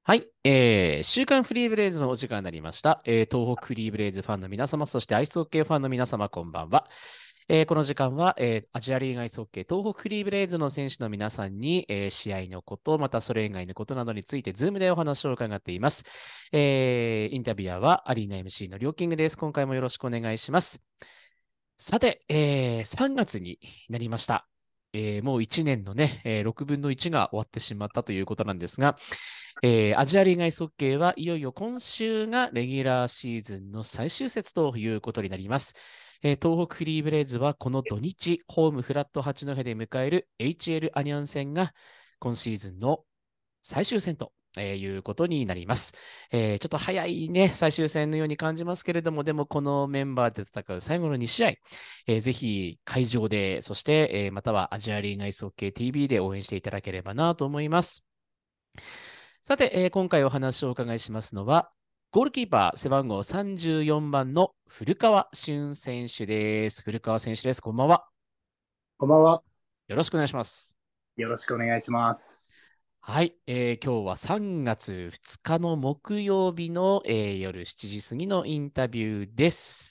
はい、週刊フリーブレイズのお時間になりました。東北フリーブレイズファンの皆様、そしてアイスホッケーファンの皆様、こんばんは。この時間は、アジアリーグアイスホッケー東北フリーブレイズの選手の皆さんに、試合のこと、またそれ以外のことなどについて、ズームでお話を伺っています。インタビュアーはアリーナ MC のりょうきんぐです。今回もよろしくお願いします。さて、3月になりました。もう1年のね、6分の1が終わってしまったということなんですが、アジアリーグアイスホッケーはいよいよ今週がレギュラーシーズンの最終節ということになります。東北フリーブレイズはこの土日、ホームフラット八戸で迎える HL アニャン戦が今シーズンの最終戦ということになります。ちょっと早いね、最終戦のように感じますけれども、でもこのメンバーで戦う最後の2試合、ぜひ会場で、そして、またはアジアリーグアイスホッケー TV で応援していただければなと思います。さて、今回お話をお伺いしますのは、ゴールキーパー背番号34番の古川俊選手です。古川選手です。こんばんは。 こんばんは。 よろしくお願いします。 よろしくお願いします。 はい、今日は3月2日の木曜日の、夜7時過ぎのインタビューです。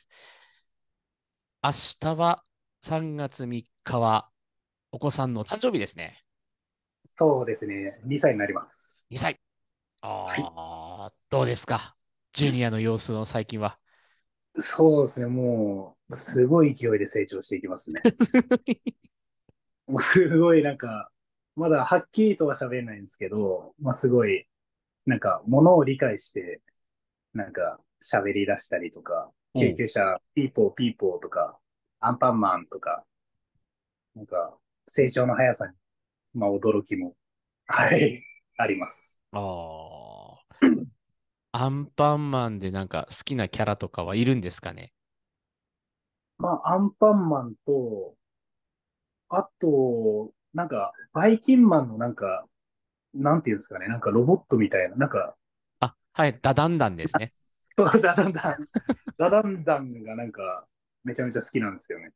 明日は3月3日はお子さんの誕生日ですね。 そうですね。2歳になります。 2歳。 はい。 どうですかジュニアの様子の最近は。 そうですね。もう、すごい勢いで成長していきますね。もうすごいまだはっきりとは喋れないんですけど、まあすごい、ものを理解して、喋り出したりとか、 おう。 救急車、ピーポーピーポーとか、アンパンマンとか、なんか、成長の速さに、まあ驚きも、はい、あります。 ああ。アンパンマンでなんか好きなキャラとかはいるんですかね？ まあ、アンパンマンと、あと、バイキンマンのなんていうんですかね、ロボットみたいな、 あ、はい、ダダンダンですね。 そう、ダダンダンがめちゃめちゃ好きなんですよね。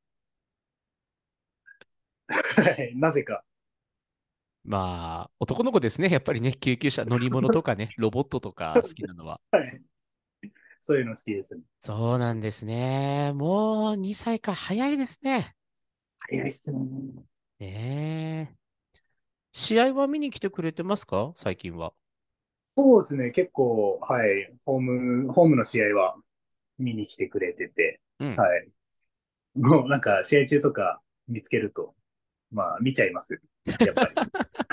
はい、なぜか。 まあ、男の子ですね。やっぱりね、救急車、乗り物とかね、ロボットとか好きなのは。 はい、そういうの好きですね。 そうなんですね。もう2歳か、早いですね。 早いっすね。 ねえ。試合は見に来てくれてますか最近は？ そうですね、結構、はい、ホームの試合は見に来てくれてて、 うん。 はい。もう試合中とか見つけると、まあ見ちゃいます。やっぱり。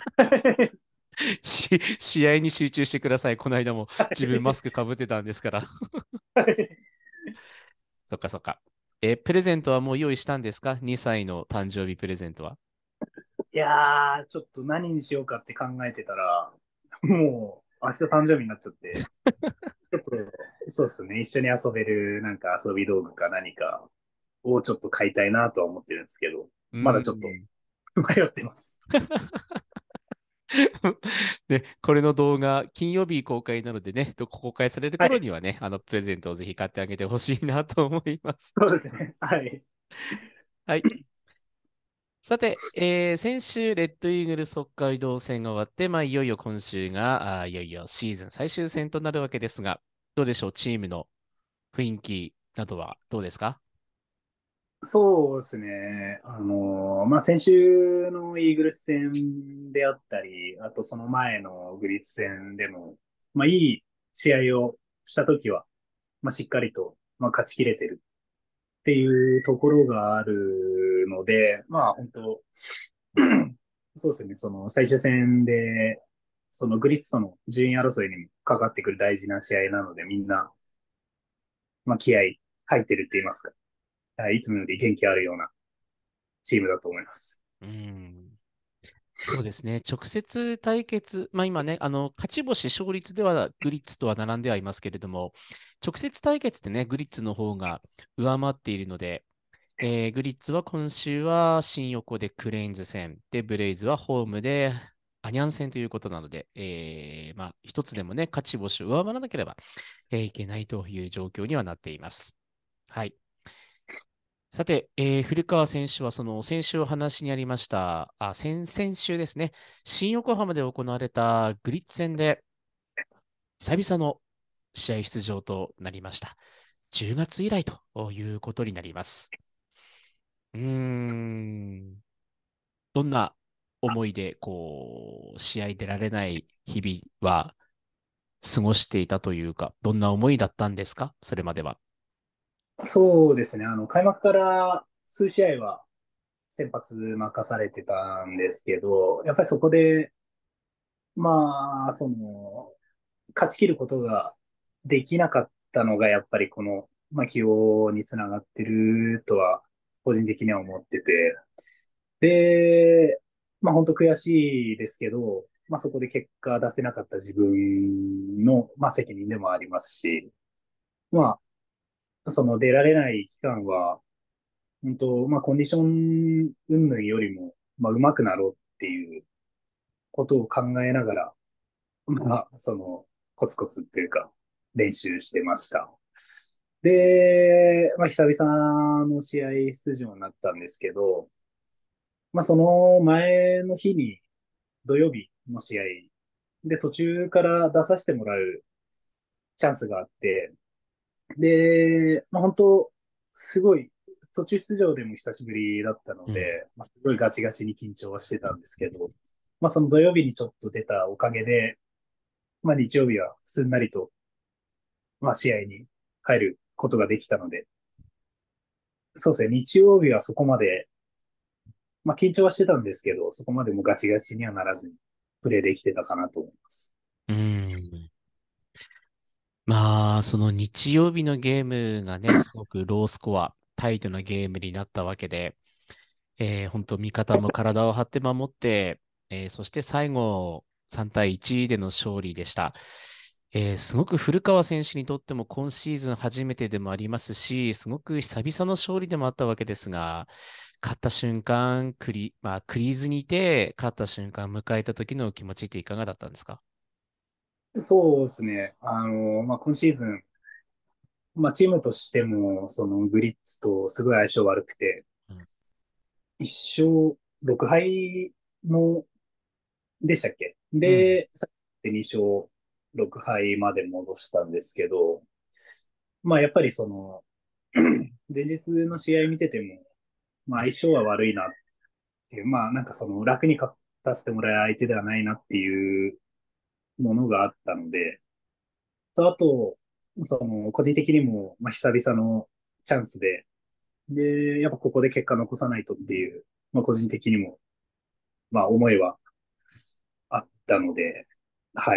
試合に集中してください。この間もは自分マスい。 クかぶってたんですから。 はい。 そっかそっか。プレゼントはもう用意したんですか？ 2 歳の誕生日プレゼントは。 いやー、ちょっと何にしようかって考えてたら、もう、明日誕生日になっちゃって、ちょっと、そうですね、一緒に遊べる遊び道具か何かをちょっと買いたいなとは思ってるんですけど、 うーまだちょっとん。 迷ってます。 で、これの動画、金曜日公開なのでね、公開されるはい、 頃にはね、プレゼントをぜひ買ってあげてほしいなと思います。 そうですね。はい。 はい。さて、先週、レッドイーグルス北海道戦が終わって、まあ、いよいよ今週が、いよいよシーズン最終戦となるわけですが、どうでしょう、チームの雰囲気などはどうですか？ そうですね。まあ、先週のイーグルス戦であったり、あとその前のグリッツ戦でも、まあ、いい試合をしたときは、まあ、しっかりと、まあ、勝ち切れてるっていうところがあるので、まあ本当、そうですね、その最終戦で、そのグリッツとの順位争いにもかかってくる大事な試合なので、みんな、まあ気合入ってるって言いますか、いつもより元気あるようなチームだと思います。 うーん。そうですね。直接対決、まあ今ね、勝ち星、勝率ではグリッツとは並んではいますけれども、直接対決ってね、グリッツの方が上回っているので、グリッツは今週は新横でクレインズ戦、で、ブレイズはホームでアニャン戦ということなので、まあ一つでもね、勝ち星を上回らなければ、いけないという状況にはなっています。はい。さて、古川選手はその先週お話にありました、先々週ですね、新横浜で行われたグリッツ戦で、 久々の試合出場となりました。10月以来ということになります。うーん、どんな思いで、試合出られない日々は過ごしていたというか、どんな思いだったんですか、それまでは。 そうですね。開幕から数試合は先発任されてたんですけど、やっぱりそこで、勝ち切ることができなかったのが、やっぱり起用につながってるとは、個人的には思ってて、で、本当悔しいですけど、そこで結果出せなかった自分の、責任でもありますし、その出られない期間は、本当、コンディション云々よりも、上手くなろうっていうことを考えながら、コツコツっていうか、練習してました。で、久々の試合出場になったんですけど、その前の日に、土曜日の試合で途中から出させてもらうチャンスがあって、で、本当、すごい、途中出場でも久しぶりだったのうん。 で、すごいガチガチに緊張はしてたんですけど、その土曜日にちょっと出たおかげで、日曜日はすんなりと、試合に入ることができたので、そうですね、日曜日はそこまで、緊張はしてたんですけど、そこまでもガチガチにはならずに、プレーできてたかなと思います。 うーん。その日曜日のゲームがね、すごくロースコア、タイトなゲームになったわけで、本当味方も体を張って守って、そして最後3対1での勝利でした。すごく古川選手にとっても今シーズン初めてでもありますし、すごく久々の勝利でもあったわけですが、勝った瞬間、クリーズにいて、勝った瞬間、迎えた時の気持ちっていかがだったんですか？ そうですね、今シーズン、チームとしても、そのグリッツとすごい相性悪くて、 うん。 1勝6敗の、でしたっけうん。 で、さっき2勝6敗まで戻したんですけど、やっぱり前日の試合見てても、相性は悪いなっていう、楽に勝たせてもらえる相手ではないなっていうものがあったので、あと、個人的にも、久々のチャンスで、やっぱここで結果残さないとっていう、個人的にも、思いはあったので、はい。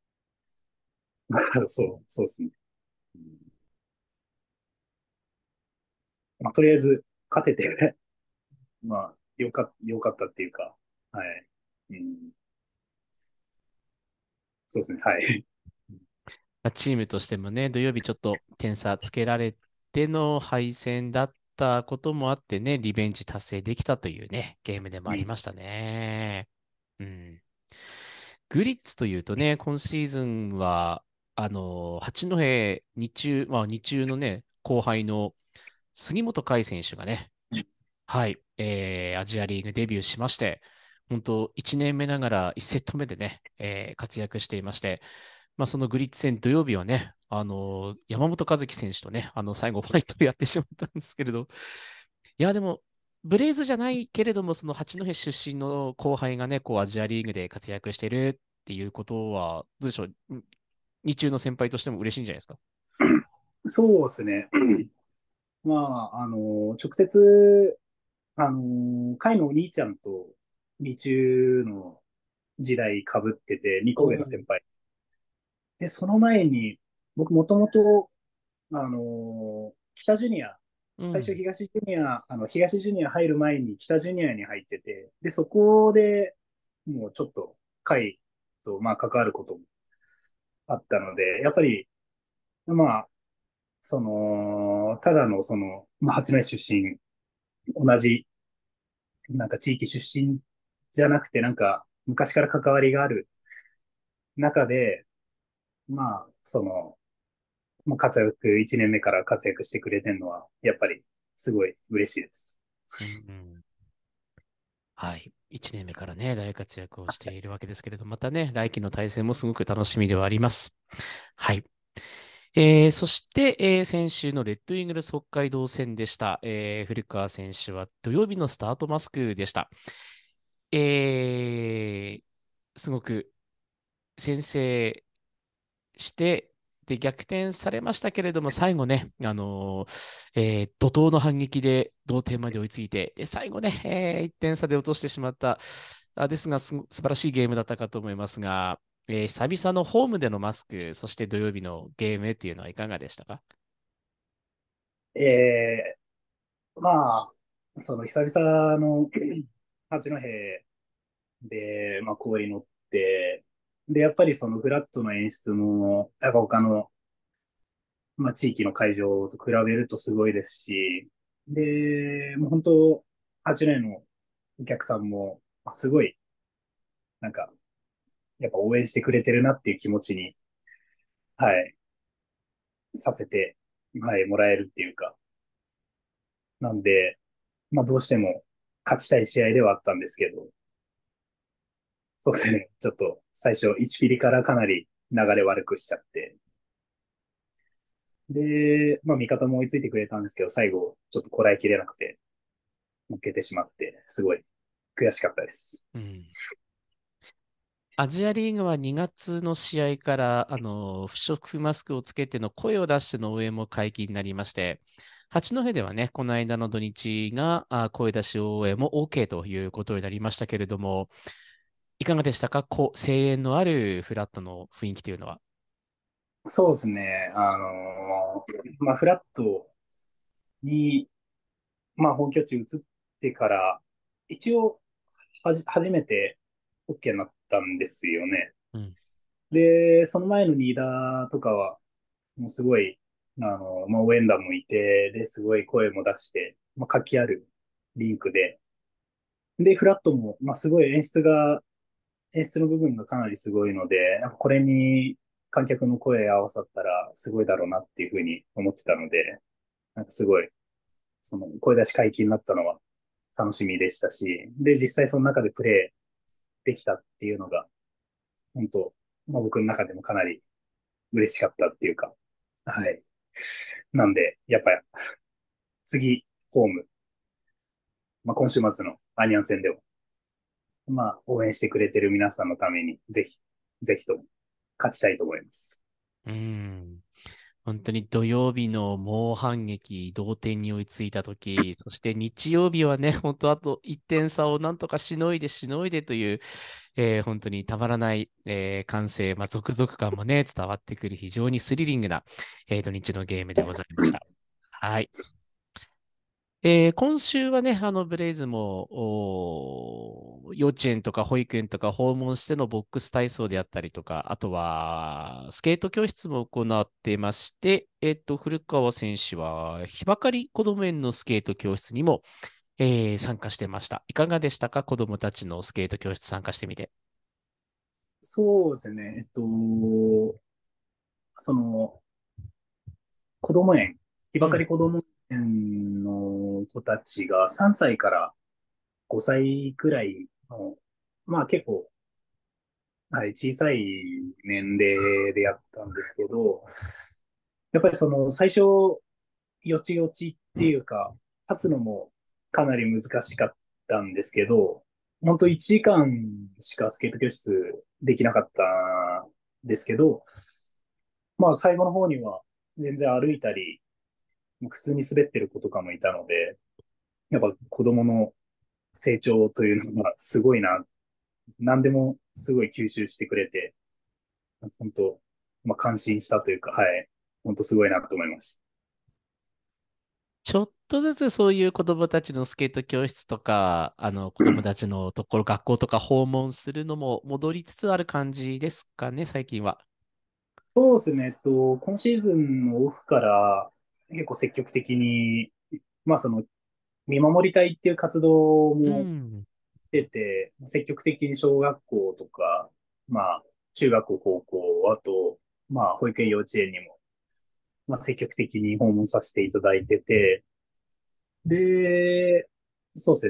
そうですね。とりあえず、勝ててよかったっていうか、はい。うん、そうですね、はい。 チームとしてもね、土曜日ちょっと点差つけられての敗戦だったこともあってね、リベンジ達成できたというね、ゲームでもうん、 ありましたね。うん。グリッツというとね、今シーズンは、八戸日中のね、後輩の杉本海選手がね、はい、アジアリーグデビューしまして、本当1年目ながら1セット目でね、活躍していまして、そのグリッツ戦土曜日はね、山本和樹選手とね、最後ファイトをやってしまったんですけれど、いや、でも、ブレイズじゃないけれども、その八戸出身の後輩がね、アジアリーグで活躍してるっていうことは、どうでしょう、日中の先輩としても嬉しいんじゃないですか？ そうですね。直接、海のお兄ちゃんと日中の時代被ってて、2個上のおー。 先輩。で、その前に、僕もともと、北ジュニア、最初うん。 東ジュニア入る前に北ジュニアに入ってて、で、そこでもうちょっと会と、関わることもあったので、やっぱり、まあ、ただの八戸出身、同じ、地域出身じゃなくて、昔から関わりがある中で、まあ、活躍、1年目から活躍してくれてるのは、やっぱりすごい嬉しいです。 うん。はい。 1年目からね、大活躍をしているわけですけれど、またね、来季の対戦もすごく楽しみではあります。はい。そして、先週のレッドイーグルス北海道戦でした。古川選手は土曜日のスタートマスクでした。えすごく先制して、で、逆転されましたけれども、最後ね、怒涛の反撃で同点まで追いついて、で、最後ね、1点差で落としてしまった、ですが素晴らしいゲームだったかと思いますが、久々のホームでのマスク、そして土曜日のゲームっていうのはいかがでしたか？ えまあ、その久々の八戸で、まあ、氷乗って、で、やっぱりそのフラットの演出も、やっぱ他の、まあ、地域の会場と比べるとすごいですし、で、もう本当、八戸のお客さんも、すごい、なんか、やっぱ応援してくれてるなっていう気持ちに、はい、させて、はい、もらえるっていうか、なんで、まあ、どうしても勝ちたい試合ではあったんですけど、そうですね、ちょっと最初1ピリからかなり流れ悪くしちゃって、で、まあ味方も追いついてくれたんですけど、最後ちょっとこらえきれなくて負けてしまって、すごい悔しかったです。 うん。アジアリーグは2月の試合から、不織布マスクをつけての声を出しての応援も解禁になりまして、八戸ではね、この間の土日が声出し応援も OK ということになりましたけれども、いかがでしたか？声援のあるフラットの雰囲気というのは。 そうですね、まあフラットに、まあ本拠地移ってから、一応初めて OK になったんですよね。 うん。 で、その前のニーダーとかは、もうすごい、まあ、応援団もいて、で、すごい声も出して、まあ、活気あるリンクで、で、フラットも、まあ、すごい演出の部分がかなりすごいので、なんかこれに観客の声合わさったらすごいだろうなっていうふうに思ってたので、なんかすごい、その声出し解禁になったのは楽しみでしたし、で、実際その中でプレイできたっていうのが、本当、まあ、僕の中でもかなり嬉しかったっていうか、はい。なんで、やっぱ次、ホーム、まあ、今週末のアニャン戦でも、まあ、応援してくれてる皆さんのために、ぜひ、ぜひとも勝ちたいと思います。 うん。本当に土曜日の猛反撃、同点に追いついたとき、そして日曜日はね、本当あと1点差をなんとかしのいでという、本当にたまらない、歓声、続々感もね、伝わってくる非常にスリリングな、土日のゲームでございました。はい。今週はね、ブレイズも、幼稚園とか保育園とか訪問してのボックス体操であったりとか、あとは、スケート教室も行っていまして、古川選手は、日ばかり子供園のスケート教室にも、参加してました。いかがでしたか？子供たちのスケート教室参加してみて。 そうですね。その、子供園、日ばかうん。 り子供園の子たちが3歳から5歳くらいの、まあ結構、はい、小さい年齢でやったんですけど、やっぱりその最初、よちよちっていうか、立つのもかなり難しかったんですけど、本当1時間しかスケート教室できなかったんですけど、まあ最後の方には全然歩いたり、普通に滑ってる子とかもいたので、やっぱ子供の成長というのがすごいな。何でもすごい吸収してくれて、本当、まあ感心したというか、はい。本当すごいなと思いました。 ちょっとずつそういう子供たちのスケート教室とか、子供たちのところ、学校とか訪問するのも戻りつつある感じですかね、最近は。 そうですね。今シーズンのオフから結構積極的に、まあその、見守り隊っていう活動うもん。 出て、積極的に小学校とか、まあ、中学校、高校、あと、まあ、保育園、幼稚園にも、まあ、積極的に訪問させていただいてて、で、そうですね。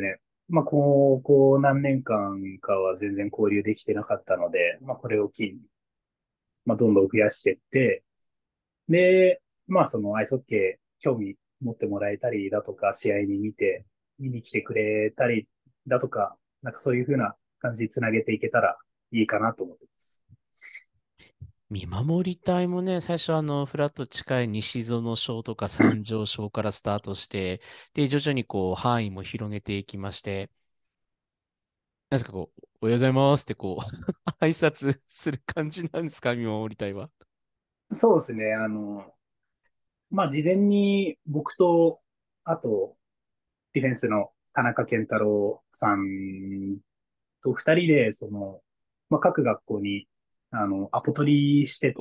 まあ、ここ何年間かは全然交流できてなかったので、まあ、これを機に、まあ、どんどん増やしていって、で、まあ、そのアイスホッケー興味持ってもらえたりだとか、試合に見に来てくれたりだとか、なんかそういうふうな感じにつなげていけたらいいかなと思ってます。 見守り隊もね、最初フラット近い西園省とか三条省からスタートして、で、徐々にこう、範囲も広げていきまして、なんですかこう、おはようございますってこう、挨拶する感じなんですか、見守り隊は。 そうですね。まあ、事前に僕と、あと、ディフェンスの田中健太郎さんと二人で、まあ、各学校に、アポ取りしてって、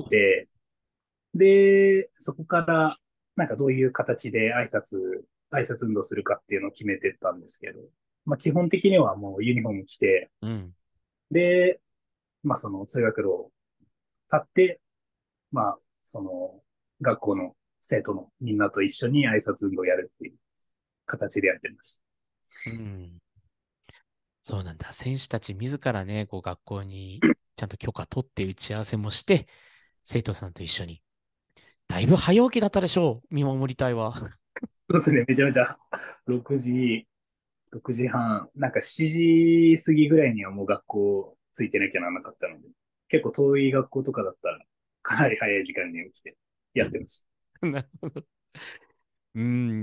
で、そこから、なんかどういう形で挨拶運動するかっていうのを決めてったんですけど、まあ、基本的にはもうユニフォーム着て、 うん。 で、まあ、その通学路を立って、まあ、学校の生徒のみんなと一緒に挨拶運動をやるっていう形でやってました。 うん。そうなんだ。選手たち自らね、こう学校にちゃんと許可取って打ち合わせもして、生徒さんと一緒に。だいぶ早起きだったでしょう、見守り隊は。 そうですね、めちゃめちゃ6時、6時半、なんか7時過ぎぐらいにはもう学校ついてなきゃならなかったので、結構遠い学校とかだったら、かなり早い時間に起きてやってました。 なるほど。うん、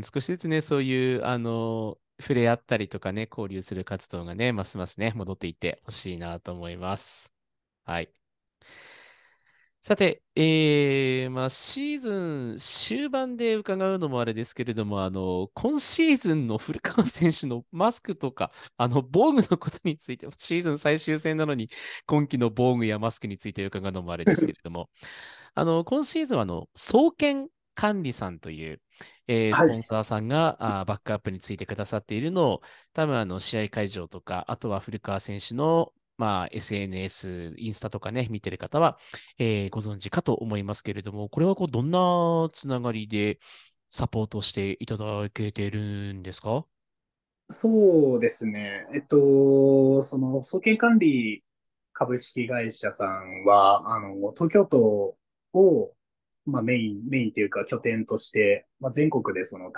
少しずつね、そういう、触れ合ったりとかね、交流する活動がね、ますますね、戻っていってほしいなと思います。はい。さて、まあ、シーズン終盤で伺うのもあれですけれども、今シーズンの古川選手のマスクとか、防具のことについて、シーズン最終戦なのに、今季の防具やマスクについて伺うのもあれですけれども、今シーズンは、総研管理さんという、スはい。 ポンサーさんがバックアップについてくださっているのを、多分試合会場とか、あとは古川選手の、まあ、SNS、インスタとかね、見てる方は、ご存知かと思いますけれども、これはこうどんなつながりでサポートしていただけてるんですか？ そうですね。総研管理株式会社さんは、東京都を、まあ、メインっていうか拠点として、まあ、全国でその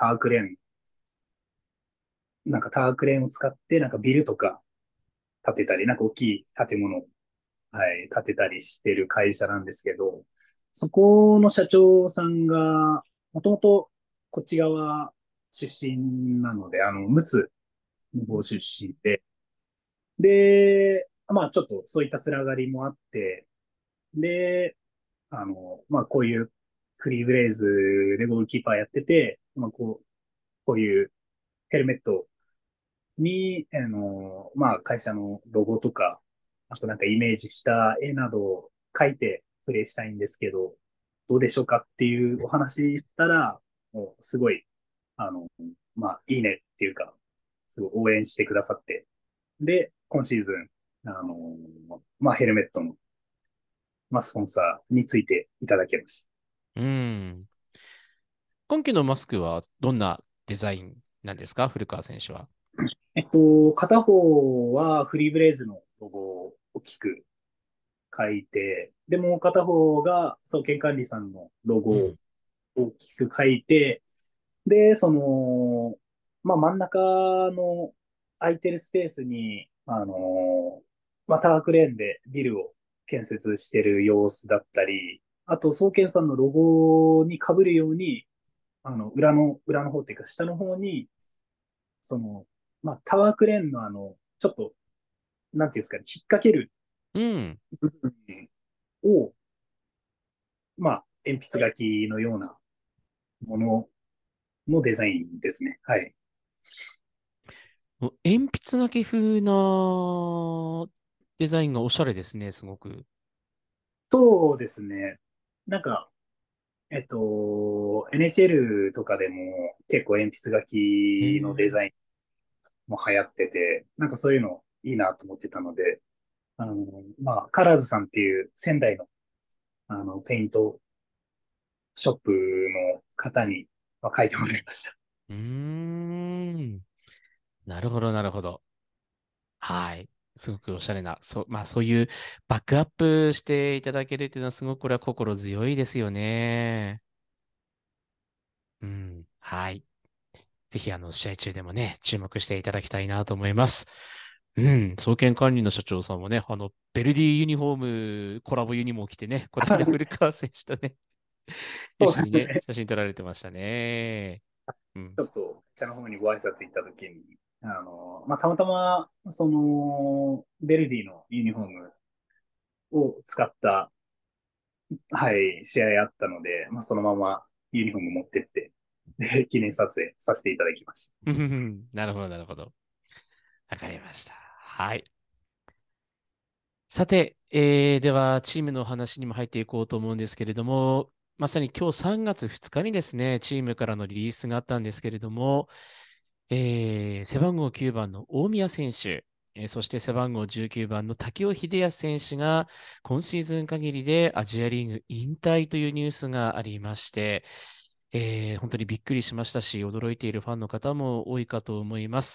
タワークレーンを使って、なんかビルとか建てたり、なんか大きい建物を、はい、建てたりしてる会社なんですけど、そこの社長さんが、もともとこっち側出身なので、陸奥の方出身で、で、まあちょっとそういったつながりもあって、で、まあこういうフリーブレイズでゴールキーパーやってて、まあこういうヘルメットに、まあ会社のロゴとか、あとなんかイメージした絵などを描いてプレイしたいんですけど、どうでしょうかっていうお話したら、もうすごい、あの、まあいいねっていうか、すごい応援してくださって、で、今シーズン、まあヘルメットの、まあスポンサーについていただけました。 うん。今季のマスクはどんなデザインなんですか、古川選手は？ 片方はフリーブレイズのロゴを大きく書いて、でもう片方が総研管理さんのロゴをうん。 大きく書いて、で、まあ、真ん中の空いてるスペースに、まあ、タワークレーンでビルを建設してる様子だったり、あと、総研さんのロゴに被るように、裏の方っていうか、下の方に、まあ、タワークレーンのちょっと、なんていうんですかね、引っ掛けるうん。 部分を、まあ、鉛筆書きのようなもののデザインですね。はい。 もう鉛筆書き風なデザインがおしゃれですね、すごく。 そうですね。なんか、NHL とかでも結構鉛筆書へきのデえ。 ザインも流行ってて、なんかそういうのいいなと思ってたので、まあ、カラーズさんっていう仙台の、ペイントショップの方に、まあ、書いてもらいました。 うーん。なるほど、なるほど。 はい。すごくおしゃれな、まあそういうバックアップしていただけるっていうのはすごくこれは心強いですよね。うん。はい。ぜひ試合中でもね、注目していただきたいなと思います。うん、創建管理の社長さんもね、ベルディユニフォーム、コラボユニも着てね、この間古川選手とね、一そう緒にね、 ですね。 写真撮られてましたね。うん。 ちょっと、茶の方にご挨拶行った時に、たまたま、ベルディのユニフォームを使った、はい、試合あったので、そのままユニフォーム持ってって、で、記念撮影させていただきました。 なるほど、なるほど。わかりました。はい。さて、では、チームの話にも入っていこうと思うんですけれども、まさに今日3月2日にですね、チームからのリリースがあったんですけれども、背番号9番の大宮選手、そして背番号19番の武雄秀康選手が今シーズン限りでアジアリーグ引退というニュースがありまして、本当にびっくりしましたし、驚いているファンの方も多いかと思います。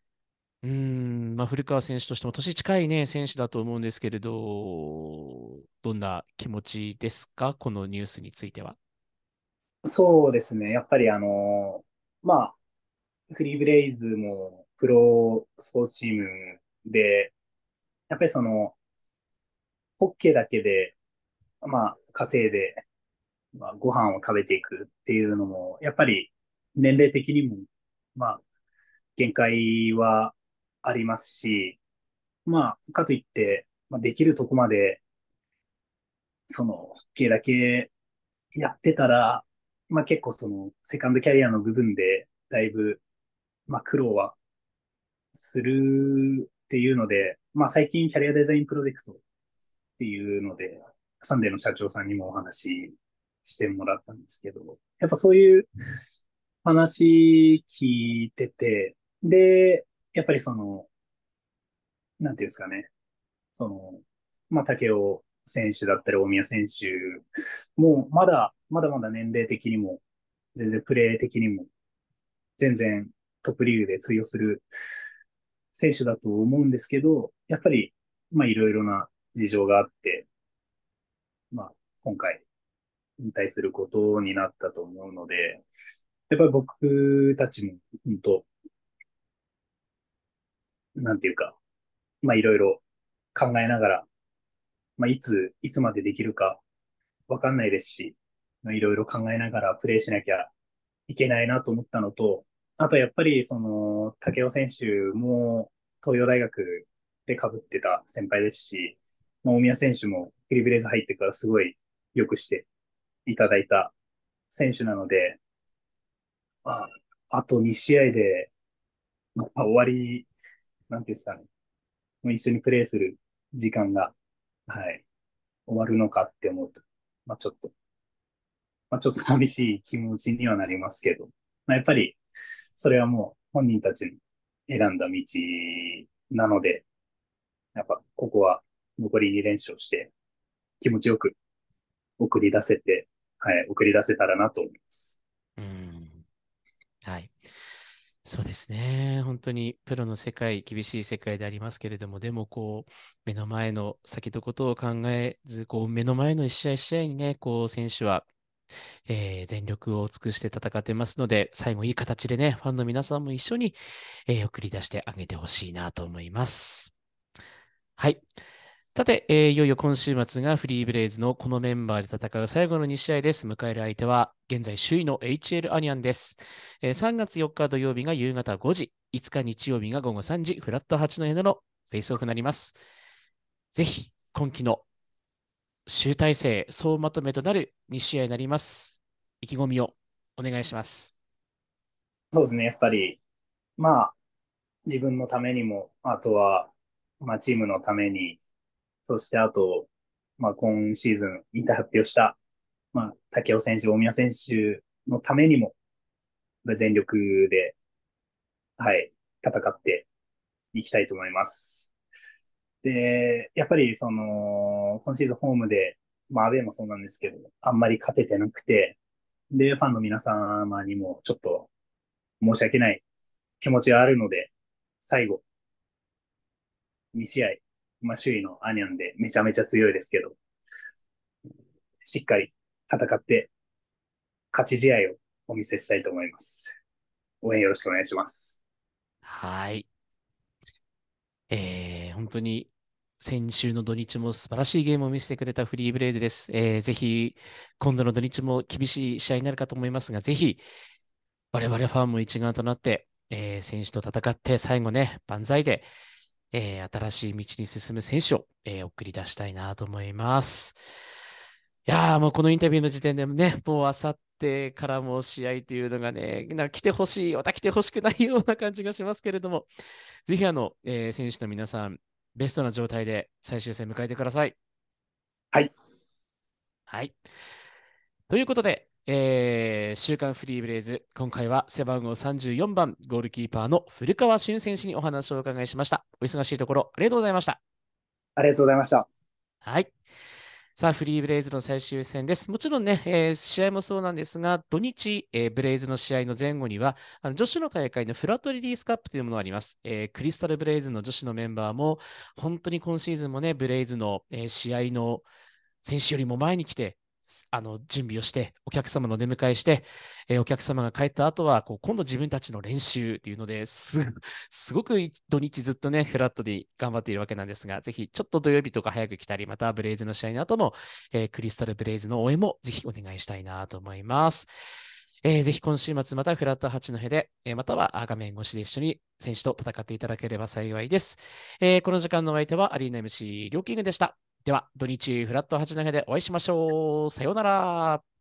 古川選手としても年近いね、選手だと思うんですけれど、どんな気持ちですか、このニュースについては。 そうですね。やっぱりまあ、フリーブレイズもプロスポーツチームで、やっぱりホッケーだけで、稼いで、ご飯を食べていくっていうのも、やっぱり年齢的にも、まあ、限界はありますし、かといって、できるとこまで、ホッケーだけやってたら、結構セカンドキャリアの部分で、だいぶ、苦労はするっていうので、最近キャリアデザインプロジェクトっていうので、サンデーの社長さんにもお話ししてもらったんですけど、やっぱそういう話聞いてて、で、やっぱりなんていうんですかね、その、竹尾選手だったり、大宮選手も、まだ年齢的にも、全然プレー的にも、全然トップリーグで通用する選手だと思うんですけど、やっぱり、いろいろな事情があって、まあ、今回、引退することになったと思うので、やっぱり僕たちも、本当なんていうか、いろいろ考えながら、いつまでできるかわかんないですし、いろいろ考えながらプレーしなきゃいけないなと思ったのと、あとやっぱり、竹尾選手も東洋大学で被ってた先輩ですし、大宮選手もフリーブレイズ入ってからすごい良くしていただいた選手なので、あ、あと2試合で、終わり、なんていうんですかね、もう一緒にプレーする時間が、はい、終わるのかって思うと、ちょっと、ちょっと寂しい気持ちにはなりますけど、やっぱり、それはもう本人たちの選んだ道なので、やっぱここは残り2連勝して気持ちよく送り出せて、はい、送り出せたらなと思います。 うん。はい。そうですね。本当にプロの世界、厳しい世界でありますけれども、でも目の前の先のことを考えず、目の前の一試合一試合にね、選手は、全力を尽くして戦ってますので、最後いい形でね、ファンの皆さんも一緒に、送り出してあげてほしいなと思います。はい。さて、いよいよ今週末がフリーブレイズのこのメンバーで戦う最後の2試合です。迎える相手は、現在首位の HL アニャンです。3月4日土曜日が夕方5時、5日日曜日が午後3時、フラット8の間のフェイスオフになります。ぜひ、今季の集大成、総まとめとなる2試合になります。意気込みをお願いします。 そうですね、やっぱり、まあ、自分のためにも、あとは、チームのために、そしてあと、今シーズン引退発表した、竹尾選手、大宮選手のためにも、全力で、はい、戦っていきたいと思います。で、やっぱり今シーズンホームで、アウェーもそうなんですけど、あんまり勝ててなくて、で、ファンの皆様にもちょっと申し訳ない気持ちがあるので、最後、 2試合、まあ、首位のアニャンでめちゃめちゃ強いですけど、しっかり戦って勝ち試合をお見せしたいと思います。応援よろしくお願いします。 はい。本当に先週の土日も素晴らしいゲームを見せてくれたフリーブレイズです。ぜひ、今度の土日も厳しい試合になるかと思いますが、ぜひ、我々ファンも一丸となって、選手と戦って、最後ね、万歳で、新しい道に進む選手を、送り出したいなと思います。いやー、もうこのインタビューの時点でもね、もうあさってからも試合というのがね、来てほしい、また来てほしくないような感じがしますけれども、ぜひ選手の皆さん、ベストな状態で最終戦迎えてください。 はい。 はい。ということで、週刊フリーブレイズ、今回は背番号34番、ゴールキーパーの古川俊選手にお話をお伺いしました。お忙しいところ、ありがとうございました。 ありがとうございました。 はい。さあ、フリーブレイズの最終戦です。もちろんね、試合もそうなんですが、土日、ブレイズの試合の前後には、女子の大会のフラットリリースカップというものがあります。クリスタルブレイズの女子のメンバーも、本当に今シーズンもね、ブレイズの、試合の選手よりも前に来て、準備をして、お客様の出迎えして、お客様が帰った後は、今度自分たちの練習っていうので、すごく土日ずっとね、フラットで頑張っているわけなんですが、ぜひちょっと土曜日とか早く来たり、またブレイズの試合の後も、クリスタルブレイズの応援もぜひお願いしたいなと思います。ぜひ今週末またフラット八戸で、または画面越しで一緒に選手と戦っていただければ幸いです。この時間のお相手はアリーナ MC リョーキングでした。では、土日フラット八戸でお会いしましょう。さようなら。